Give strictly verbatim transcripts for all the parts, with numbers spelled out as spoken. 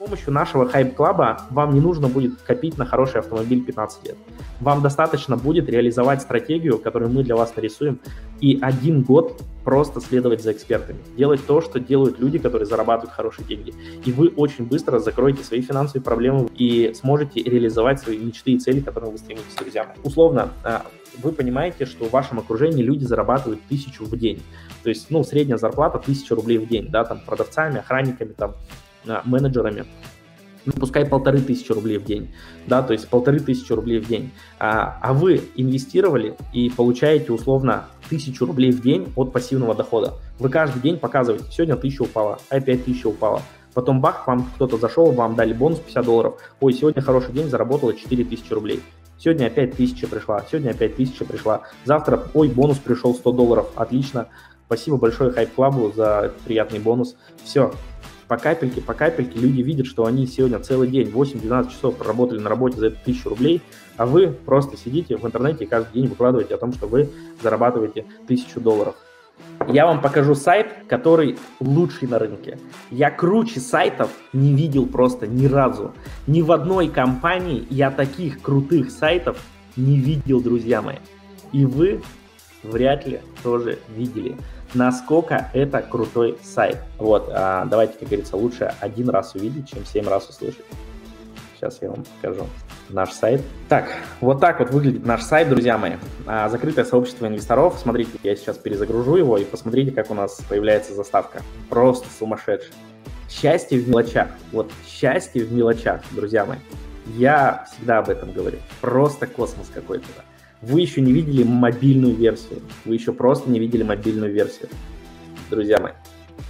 помощью нашего хайп-клаба вам не нужно будет копить на хороший автомобиль пятнадцать лет. Вам достаточно будет реализовать стратегию, которую мы для вас нарисуем, и один год просто следовать за экспертами. Делать то, что делают люди, которые зарабатывают хорошие деньги. И вы очень быстро закроете свои финансовые проблемы и сможете реализовать свои мечты и цели, к которым вы стремитесь, друзья. Условно, вы понимаете, что в вашем окружении люди зарабатывают тысячу в день. То есть, ну, средняя зарплата тысяча рублей в день, да, там, продавцами, охранниками, там, менеджерами, ну, пускай полторы тысячи рублей в день, да, то есть полторы тысячи рублей в день, а, а вы инвестировали и получаете условно тысячу рублей в день от пассивного дохода. Вы каждый день показываете, сегодня тысяча упала, опять тысяча упала, потом бах, вам кто-то зашел, вам дали бонус пятьдесят долларов, ой, сегодня хороший день, заработало четыре тысячи рублей. Сегодня опять тысяча пришла, сегодня опять тысяча пришла, завтра, ой, бонус пришел сто долларов, отлично, спасибо большое хайп-клабу за этот приятный бонус, все. По капельке, по капельке люди видят, что они сегодня целый день, восемь-двенадцать часов проработали на работе за эту тысячу рублей, а вы просто сидите в интернете и каждый день выкладываете о том, что вы зарабатываете тысячу долларов. Я вам покажу сайт, который лучший на рынке. Я круче сайтов не видел просто ни разу. Ни в одной компании я таких крутых сайтов не видел, друзья мои. И вы вряд ли тоже видели, насколько это крутой сайт. Вот, а, давайте, как говорится, лучше один раз увидеть, чем семь раз услышать. Сейчас я вам покажу наш сайт. Так, вот так вот выглядит наш сайт, друзья мои. А, закрытое сообщество инвесторов. Смотрите, я сейчас перезагружу его, и посмотрите, как у нас появляется заставка. Просто сумасшедший. Счастье в мелочах. Вот, счастье в мелочах, друзья мои. Я всегда об этом говорю. Просто космос какой-то. Вы еще не видели мобильную версию. Вы еще просто не видели мобильную версию, друзья мои.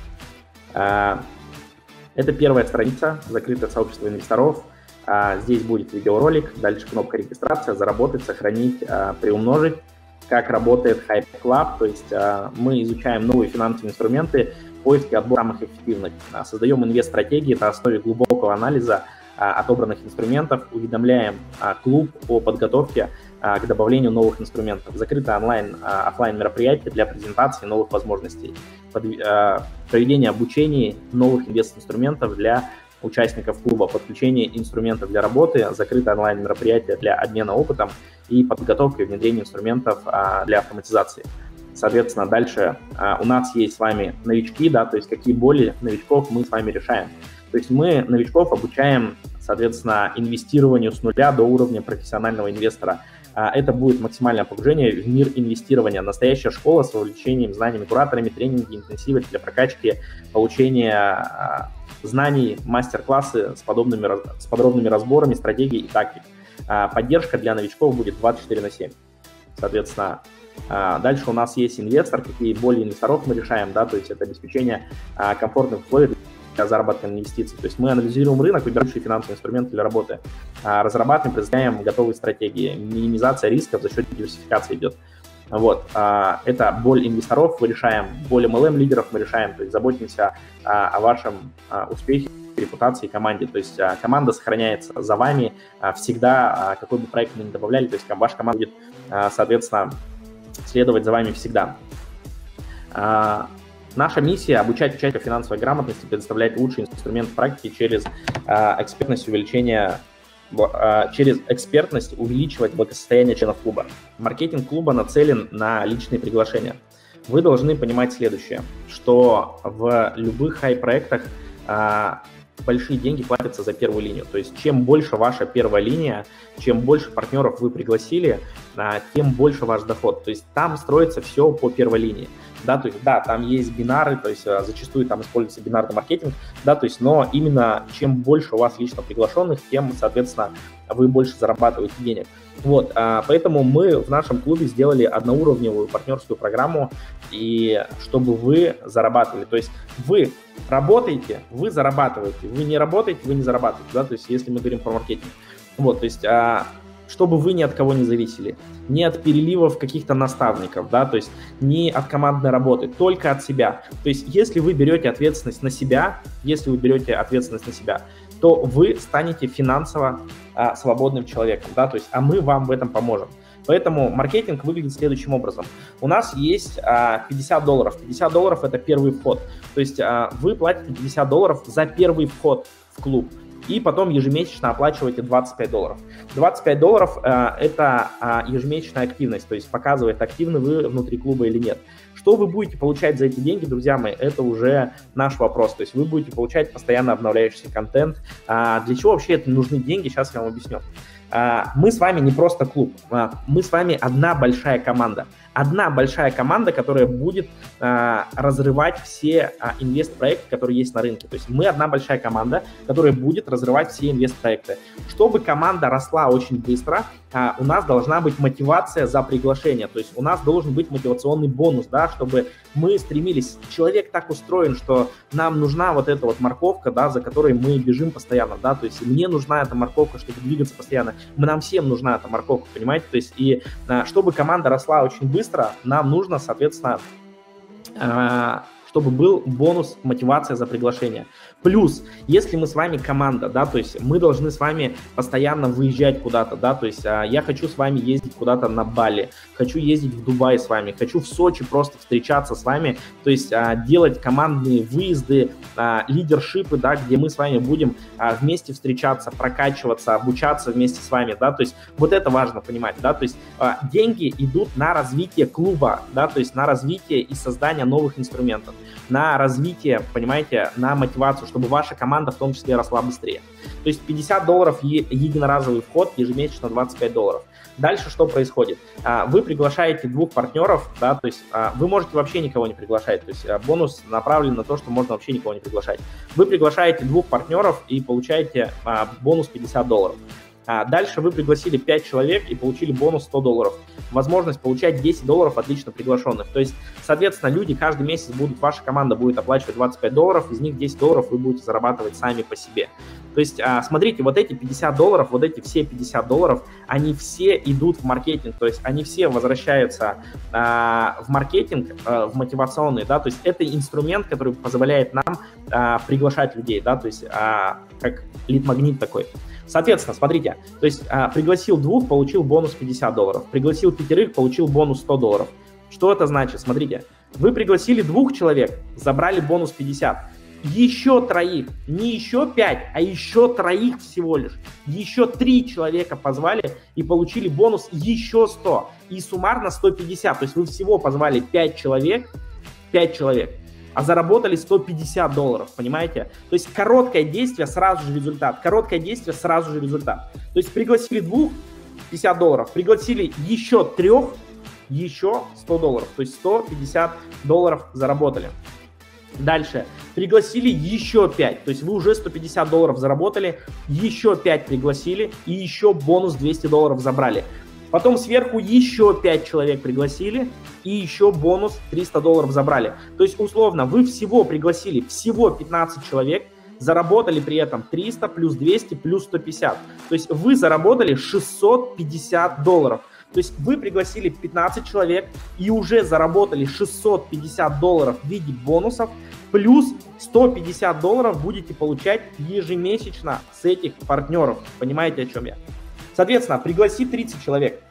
А, это первая страница, закрытое сообщество инвесторов. А, здесь будет видеоролик, дальше кнопка регистрация, заработать, сохранить, а, приумножить. Как работает Hype Club, то есть а, мы изучаем новые финансовые инструменты, поиск и отбор самых эффективных. А, создаем инвест-стратегии на основе глубокого анализа а, отобранных инструментов, уведомляем а, клуб о подготовке к добавлению новых инструментов. Закрытое онлайн, офлайн мероприятие для презентации новых возможностей. Под, проведение обучений новых инвест-инструментов для участников клуба. Подключение инструментов для работы. Закрытое онлайн мероприятие для обмена опытом и подготовка и внедрение инструментов для автоматизации. Соответственно, дальше у нас есть с вами новички, да, то есть какие боли новичков мы с вами решаем. То есть мы новичков обучаем, соответственно, инвестированию с нуля до уровня профессионального инвестора. Это будет максимальное погружение в мир инвестирования. Настоящая школа с вовлечением, знаниями, кураторами, тренинги, интенсивы для прокачки, получения знаний, мастер-классы с, подобными, с подробными разборами, стратегий и тактик. Поддержка для новичков будет двадцать четыре на семь. Соответственно, дальше у нас есть инвестор, какие боли инвесторов мы решаем, да, то есть это обеспечение комфортных условий для заработка инвестиций. То есть мы анализируем рынок, выбираем финансовые инструменты для работы, разрабатываем, представляем готовые стратегии, минимизация рисков за счет диверсификации идет. Вот, это боль инвесторов, мы решаем, боль эм эл эм-лидеров мы решаем, то есть заботимся о вашем успехе, репутации команде, то есть команда сохраняется за вами всегда, какой бы проект мы ни добавляли, то есть ваша команда будет, соответственно, следовать за вами всегда. Наша миссия – обучать участников финансовой грамотности, предоставлять лучшие инструменты практики через э, экспертность увеличения, э, через экспертность увеличивать благосостояние членов клуба. Маркетинг клуба нацелен на личные приглашения. Вы должны понимать следующее, что в любых хай-проектах э, большие деньги платятся за первую линию. То есть чем больше ваша первая линия, чем больше партнеров вы пригласили, э, тем больше ваш доход. То есть там строится все по первой линии. Да, то есть, да, там есть бинары, то есть зачастую там используется бинарный маркетинг, да, то есть, но именно чем больше у вас лично приглашенных, тем, соответственно, вы больше зарабатываете денег. Вот, а, поэтому мы в нашем клубе сделали одноуровневую партнерскую программу, и чтобы вы зарабатывали, то есть вы работаете, вы зарабатываете, вы не работаете, вы не зарабатываете, да, то есть если мы говорим про маркетинг. Вот, то есть, а, чтобы вы ни от кого не зависели, ни от переливов каких-то наставников, да, то есть ни от командной работы, только от себя. То есть если вы берете ответственность на себя, если вы берете ответственность на себя, то вы станете финансово а, свободным человеком, да, то есть, а мы вам в этом поможем. Поэтому маркетинг выглядит следующим образом. У нас есть а, пятьдесят долларов. пятьдесят долларов – это первый вход. То есть а, вы платите пятьдесят долларов за первый вход в клуб. и потом ежемесячно оплачиваете двадцать пять долларов. двадцать пять долларов э, это э, ежемесячная активность, то есть показывает, активны вы внутри клуба или нет. Что вы будете получать за эти деньги, друзья мои, это уже наш вопрос. То есть вы будете получать постоянно обновляющийся контент. А для чего вообще это нужны деньги, сейчас я вам объясню. А, мы с вами не просто клуб, а, мы с вами одна большая команда. Одна большая команда, которая будет а, разрывать все а, инвест-проекты, которые есть на рынке. То есть мы одна большая команда, которая будет разрывать все инвест-проекты. Чтобы команда росла очень быстро, а, у нас должна быть мотивация за приглашение. То есть у нас должен быть мотивационный бонус, да, чтобы мы стремились. Человек так устроен, что нам нужна вот эта вот морковка, да, за которой мы бежим постоянно. Да, то есть мне нужна эта морковка, чтобы двигаться постоянно. Мы, нам всем нужна эта морковка, понимаете? То есть и а, чтобы команда росла очень быстро, нам нужно, соответственно, а, чтобы был бонус, мотивация за приглашение. Плюс, если мы с вами команда, да, то есть мы должны с вами постоянно выезжать куда-то, да, то есть а, я хочу с вами ездить куда-то на Бали, хочу ездить в Дубай с вами, хочу в Сочи просто встречаться с вами, то есть а, делать командные выезды, а, лидершипы, да, где мы с вами будем а, вместе встречаться, прокачиваться, обучаться вместе с вами, да, то есть вот это важно понимать, да, то есть а, деньги идут на развитие клуба, да, то есть на развитие и создание новых инструментов, на развитие, понимаете, на мотивацию, чтобы ваша команда в том числе росла быстрее. То есть пятьдесят долларов е- единоразовый вход, ежемесячно двадцать пять долларов. Дальше что происходит? А, вы приглашаете двух партнеров, да, то есть а, вы можете вообще никого не приглашать, то есть а, бонус направлен на то, что можно вообще никого не приглашать. Вы приглашаете двух партнеров и получаете а, бонус пятьдесят долларов. А дальше вы пригласили пять человек и получили бонус сто долларов. Возможность получать десять долларов от лично приглашенных. То есть, соответственно, люди каждый месяц будут, ваша команда будет оплачивать двадцать пять долларов, из них десять долларов вы будете зарабатывать сами по себе. То есть, смотрите, вот эти пятьдесят долларов, вот эти все пятьдесят долларов, они все идут в маркетинг, то есть они все возвращаются а, в маркетинг, а, в мотивационный, да, то есть это инструмент, который позволяет нам а, приглашать людей, да, то есть а, как лид-магнит такой. Соответственно, смотрите, то есть а, пригласил двух, получил бонус пятьдесят долларов, пригласил пятерых, получил бонус сто долларов. Что это значит? Смотрите, вы пригласили двух человек, забрали бонус пятьдесят, еще троих, не еще пять, а еще троих всего лишь, еще три человека позвали и получили бонус еще сто, и суммарно сто пятьдесят, то есть вы всего позвали пять человек, пять человек, а заработали сто пятьдесят долларов, понимаете? То есть короткое действие, сразу же результат. Короткое действие, сразу же результат. То есть пригласили двух, пятьдесят долларов. Пригласили еще трех, еще сто долларов. То есть сто пятьдесят долларов заработали. Дальше. Пригласили еще пять. То есть вы уже сто пятьдесят долларов заработали. Еще пять пригласили. И еще бонус двести долларов забрали. Потом сверху еще пять человек пригласили, и еще бонус триста долларов забрали. То есть, условно, вы всего пригласили всего пятнадцать человек, заработали при этом триста плюс двести плюс сто пятьдесят. То есть вы заработали шестьсот пятьдесят долларов. То есть вы пригласили пятнадцать человек и уже заработали шестьсот пятьдесят долларов в виде бонусов, плюс сто пятьдесят долларов будете получать ежемесячно с этих партнеров. Понимаете, о чем я? Соответственно, пригласи тридцать человек,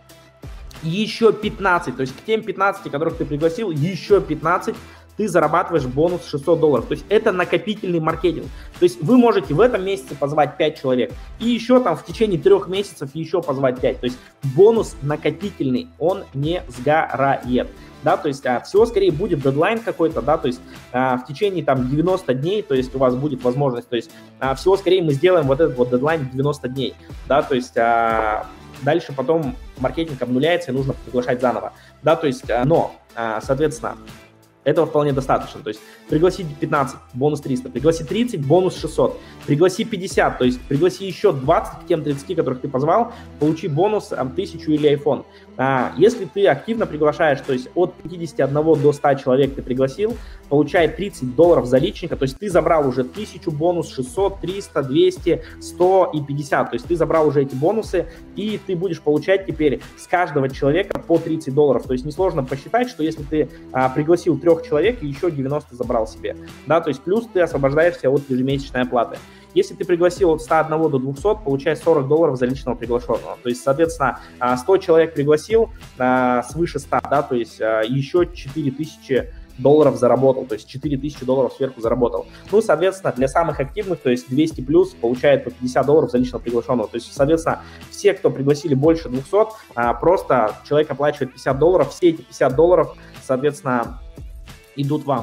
еще пятнадцать, то есть к тем пятнадцати, которых ты пригласил, еще пятнадцать, ты зарабатываешь бонус шестьсот долларов. То есть это накопительный маркетинг. То есть вы можете в этом месяце позвать пять человек и еще там в течение трех месяцев еще позвать пять. То есть бонус накопительный, он не сгорает. Да, то есть а, всего скорее будет дедлайн какой-то, да, то есть а, в течение там девяноста дней, то есть у вас будет возможность, то есть а, всего скорее мы сделаем вот этот вот дедлайн девяносто дней, да, то есть а, дальше потом маркетинг обнуляется и нужно приглашать заново, да, то есть, а, но, а, соответственно, этого вполне достаточно, то есть пригласи пятнадцать, бонус триста, пригласи тридцать, бонус шестьсот, пригласи пятьдесят, то есть пригласи еще двадцать к тем тридцати, которых ты позвал, получи бонус там, тысячу или iPhone. А, если ты активно приглашаешь, то есть от пятидесяти одного до ста человек ты пригласил, получай тридцать долларов за личника, то есть ты забрал уже тысячу бонус, шестьсот, триста, двести, сто и пятьдесят, то есть ты забрал уже эти бонусы, и ты будешь получать теперь с каждого человека по тридцать долларов, то есть несложно посчитать, что если ты а, пригласил трех человек и еще девяносто забрал себе, да, то есть плюс ты освобождаешься от ежемесячной оплаты. Если ты пригласил от ста одного до двухсот, получай сорок долларов за личного приглашенного. То есть, соответственно, сто человек пригласил, свыше ста, да, то есть еще четыре тысячи долларов заработал, то есть четыре тысячи долларов сверху заработал. Ну, соответственно, для самых активных, то есть двести плюс, получает по пятьдесят долларов за личного приглашенного. То есть, соответственно, все, кто пригласили больше двухсот, просто человек оплачивает пятьдесят долларов, все эти пятьдесят долларов, соответственно, идут вам.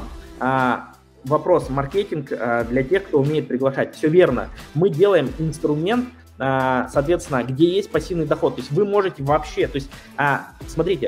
Вопрос, маркетинг для тех, кто умеет приглашать. Все верно. Мы делаем инструмент, соответственно, где есть пассивный доход. То есть вы можете вообще, то есть, смотрите,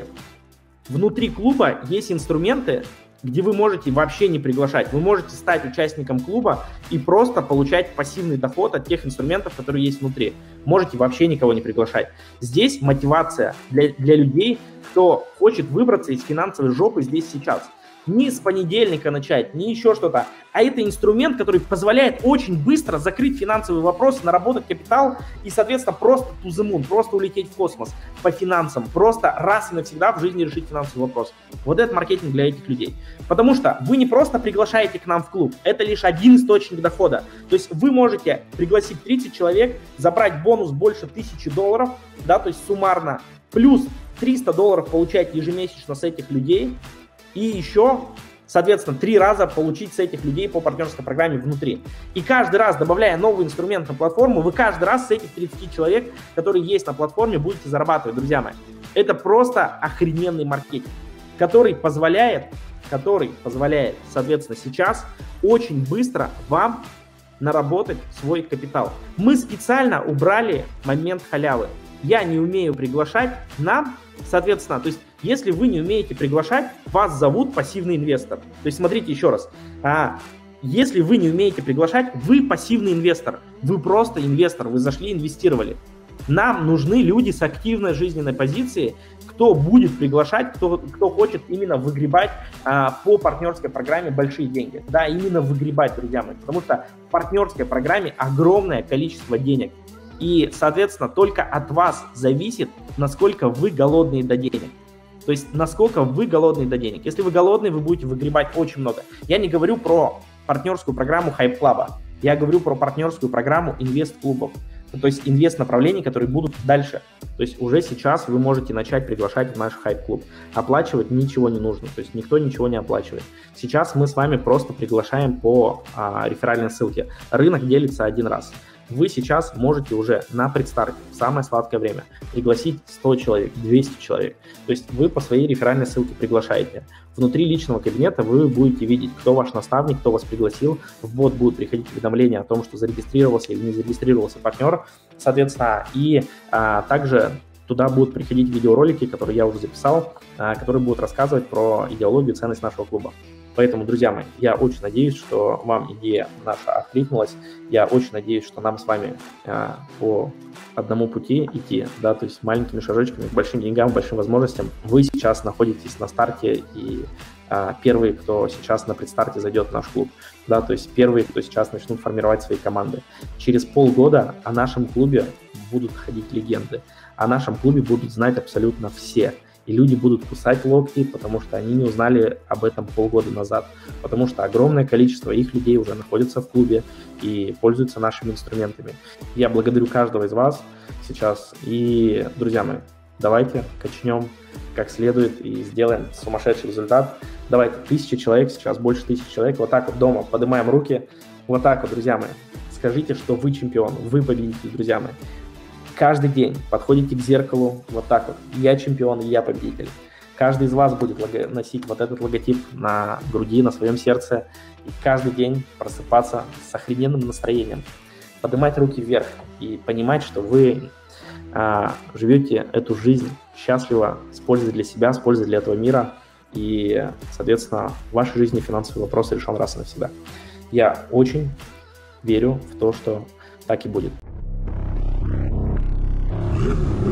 внутри клуба есть инструменты, где вы можете вообще не приглашать. Вы можете стать участником клуба и просто получать пассивный доход от тех инструментов, которые есть внутри. Можете вообще никого не приглашать. Здесь мотивация для, для людей, кто хочет выбраться из финансовой жопы здесь сейчас. Не с понедельника начать, не еще что-то, а это инструмент, который позволяет очень быстро закрыть финансовые вопросы, наработать капитал и, соответственно, просто to the moon, просто улететь в космос по финансам, просто раз и навсегда в жизни решить финансовый вопрос. Вот это маркетинг для этих людей. Потому что вы не просто приглашаете к нам в клуб, это лишь один источник дохода. То есть вы можете пригласить тридцать человек, забрать бонус больше тысячи долларов, да, то есть суммарно, плюс триста долларов получать ежемесячно с этих людей, и еще, соответственно, три раза получить с этих людей по партнерской программе внутри. И каждый раз, добавляя новый инструмент на платформу, вы каждый раз с этих тридцати человек, которые есть на платформе, будете зарабатывать, друзья мои. Это просто охрененный маркетинг, который позволяет, который позволяет, соответственно, сейчас очень быстро вам наработать свой капитал. Мы специально убрали момент халявы. Я не умею приглашать, нам, соответственно, то есть если вы не умеете приглашать, вас зовут пассивный инвестор. То есть смотрите еще раз, а, если вы не умеете приглашать, вы пассивный инвестор, вы просто инвестор, вы зашли, инвестировали. Нам нужны люди с активной жизненной позицией, кто будет приглашать, кто, кто хочет именно выгребать а, по партнерской программе большие деньги. Да, именно выгребать, друзья мои, потому что в партнерской программе огромное количество денег. И, соответственно, только от вас зависит, насколько вы голодные до денег. То есть, насколько вы голодные до денег. Если вы голодные, вы будете выгребать очень много. Я не говорю про партнерскую программу Hype Club. Я говорю про партнерскую программу инвест-клубов. То есть, инвест-направлений, которые будут дальше. То есть, уже сейчас вы можете начать приглашать в наш Hype Club. Оплачивать ничего не нужно. То есть, никто ничего не оплачивает. Сейчас мы с вами просто приглашаем по а, реферальной ссылке. Рынок делится один раз. Вы сейчас можете уже на предстарте, в самое сладкое время, пригласить сто человек, двести человек. То есть вы по своей реферальной ссылке приглашаете. Внутри личного кабинета вы будете видеть, кто ваш наставник, кто вас пригласил. В бот будут приходить уведомления о том, что зарегистрировался или не зарегистрировался партнер, соответственно. И а, также туда будут приходить видеоролики, которые я уже записал, а, которые будут рассказывать про идеологию и ценность нашего клуба. Поэтому, друзья мои, я очень надеюсь, что вам идея наша откликнулась. Я очень надеюсь, что нам с вами э, по одному пути идти, да, то есть маленькими шажочками к большим деньгам, большим возможностям. Вы сейчас находитесь на старте, и э, первые, кто сейчас на предстарте зайдет в наш клуб, да, то есть первые, кто сейчас начнут формировать свои команды. Через полгода о нашем клубе будут ходить легенды, о нашем клубе будут знать абсолютно все. И люди будут кусать локти, потому что они не узнали об этом полгода назад. Потому что огромное количество их людей уже находится в клубе и пользуются нашими инструментами. Я благодарю каждого из вас сейчас. И, друзья мои, давайте качнем как следует и сделаем сумасшедший результат. Давайте, тысяча человек сейчас, больше тысячи человек. Вот так вот дома поднимаем руки. Вот так вот, друзья мои. Скажите, что вы чемпион, вы победитель, друзья мои. Каждый день подходите к зеркалу вот так вот. Я чемпион, я победитель. Каждый из вас будет лого- носить вот этот логотип на груди, на своем сердце. И каждый день просыпаться с охрененным настроением. Поднимать руки вверх и понимать, что вы а, живете эту жизнь счастливо, с пользой для себя, с пользой для этого мира. И, соответственно, в вашей жизни финансовый вопрос решен раз и навсегда. Я очень верю в то, что так и будет. Yeah.